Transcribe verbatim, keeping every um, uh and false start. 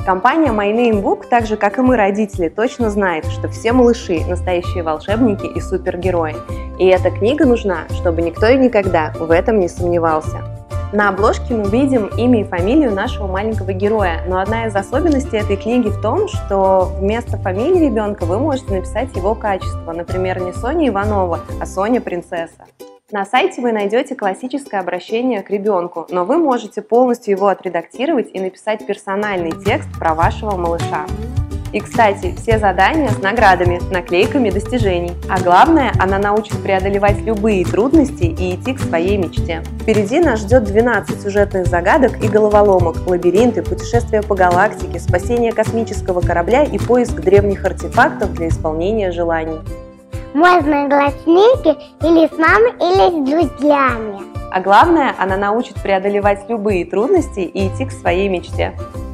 Компания My Name Book, так же как и мы, родители, точно знает, что все малыши – настоящие волшебники и супергерои. И эта книга нужна, чтобы никто и никогда в этом не сомневался. На обложке мы видим имя и фамилию нашего маленького героя, но одна из особенностей этой книги в том, что вместо фамилии ребенка вы можете написать его качество, например, не Соня Иванова, а Соня Принцесса. На сайте вы найдете классическое обращение к ребенку, но вы можете полностью его отредактировать и написать персональный текст про вашего малыша. И, кстати, все задания с наградами, наклейками достижений. А главное, она научит преодолевать любые трудности и идти к своей мечте. Впереди нас ждет двенадцать сюжетных загадок и головоломок, лабиринты, путешествия по галактике, спасение космического корабля и поиск древних артефактов для исполнения желаний. Можно играть с книги или с мамой, или с друзьями. А главное, она научит преодолевать любые трудности и идти к своей мечте.